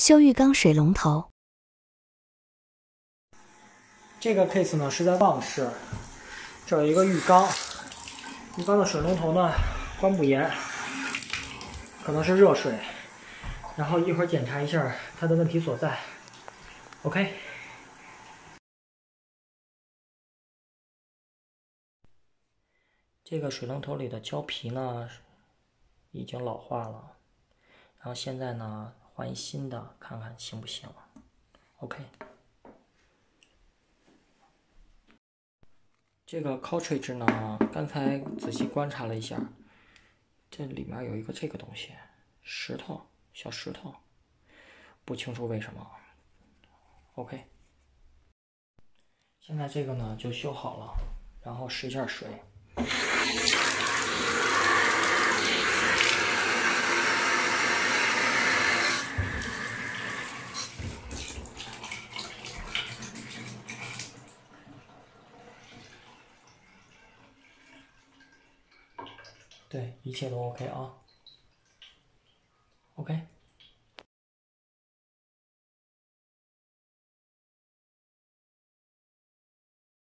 修浴缸水龙头。 这个 case 呢是在旺室，这有一个浴缸，浴缸的水龙头呢关不严，可能是热水。然后一会儿检查一下它的问题所在。OK。这个水龙头里的胶皮呢已经老化了，然后现在呢换一新的，看看行不行。OK。这个 cartridge 呢，刚才仔细观察了一下，这里面有一个这个东西，石头，小石头，不清楚为什么。OK。现在这个呢就修好了，然后试一下水。对，一切都 OK 啊。OK。